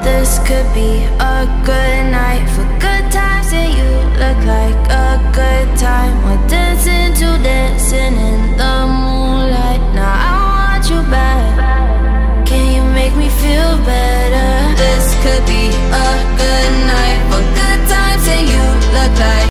this could be a good night for good times, and you look like a good time. We're dancing to dancing in